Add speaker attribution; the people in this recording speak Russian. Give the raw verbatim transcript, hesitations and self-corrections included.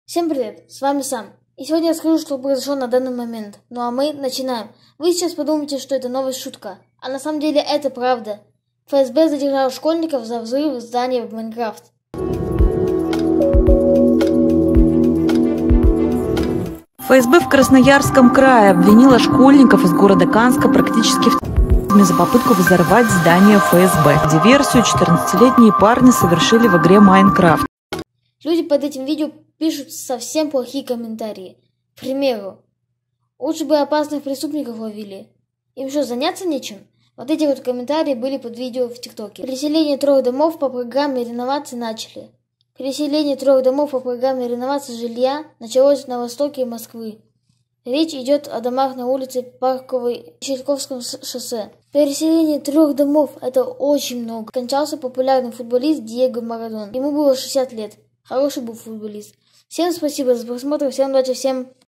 Speaker 1: Всем привет, с вами Сам. И сегодня я расскажу, что произошло на данный момент. Ну а мы начинаем. Вы сейчас подумаете, что это новая шутка. А на самом деле это правда. ФСБ задержал школьников за взрыв здания в Майнкрафт.
Speaker 2: ФСБ в Красноярском крае обвинила школьников из города Канска практически в за попытку взорвать здание ФСБ. Диверсию четырнадцатилетние парни совершили в игре Майнкрафт.
Speaker 1: Люди под этим видео пишут совсем плохие комментарии. К примеру, лучше бы опасных преступников ловили. Им что, заняться нечем? Вот эти вот комментарии были под видео в ТикТоке. Переселение трех домов по программе реновации начали. Переселение трех домов по программе реновации жилья началось на востоке Москвы. Речь идет о домах на улице Парковой и Чайковском шоссе. Переселение трех домов – это очень много. Скончался популярный футболист Диего Марадона. Ему было шестьдесят лет. Хороший был футболист. Всем спасибо за просмотр, всем удачи, всем